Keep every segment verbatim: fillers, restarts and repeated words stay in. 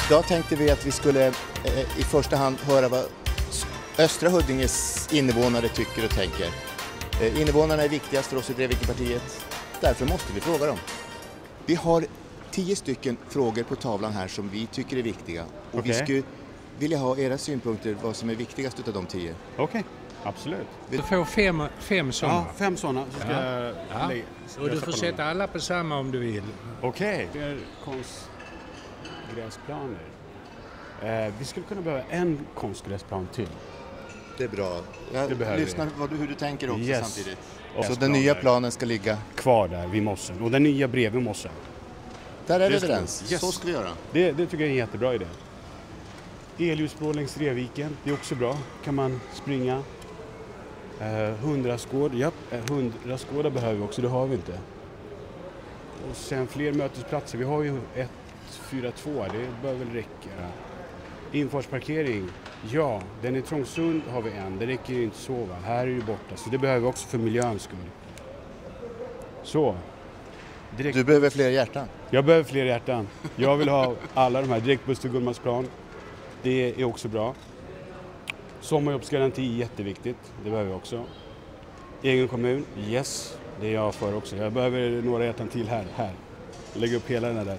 Idag tänkte vi att vi skulle eh, i första hand höra vad Östra Huddinges invånare tycker och tänker. Eh, invånarna är viktigast för oss i Drevikenpartiet, därför måste vi fråga dem. Vi har tio stycken frågor på tavlan här som vi tycker är viktiga. Och okay. vi skulle vilja ha era synpunkter vad som är viktigast utav de tio. Okej, okay. Absolut. Du får fem, fem sådana. Ja, fem sådana. Så ska ja. jag ja. lägga, och du får sätta alla på samma om du vill. Okej. Okay. Det är konstgräsplaner. Eh, vi skulle kunna behöva en konstgräsplan till. Det är bra. Jag det lyssnar vad du, hur du tänker också yes. samtidigt. Och så den nya planen ska ligga kvar där vid mossen. Och den nya bredvid mossen. Där är vi överens. Yes. Så ska vi göra. Det, det tycker jag är en jättebra idé. Elljusspår längs Dreviken. Det är också bra. Kan man springa. Eh, hundrastgård. Ja, hundrastgårdar behöver vi också. Det har vi inte. Och sen fler mötesplatser. Vi har ju ett fyra två. Det bör väl räcka. Infartsparkering. Ja, den i Trångsund har vi en. Det räcker ju inte så, va? Här är ju borta. Så det behöver vi också för miljöns skull. Så. Direkt... Du behöver fler hjärtan. Jag behöver fler hjärtan. Jag vill ha alla de här. Direktbuss till Gullmarsplan. Det är också bra. Sommarjobbsgaranti är jätteviktigt. Det behöver vi också. Egen kommun. Yes. Det är jag för också. Jag behöver några hjärtan till här. Här. Lägg upp hela den här där.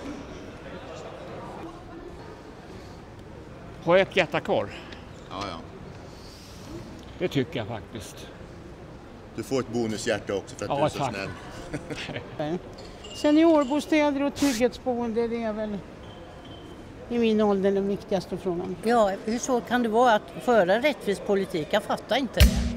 Har ett hjärta kvar? Ja, ja. Det tycker jag faktiskt. Du får ett bonushjärta också för att ja, du är så tack. snäll. Seniorbostäder och trygghetsboende, det är väl i min ålder den viktigaste frågan. Ja, hur så kan det vara att föra rättvis politik? Jag fattar inte det.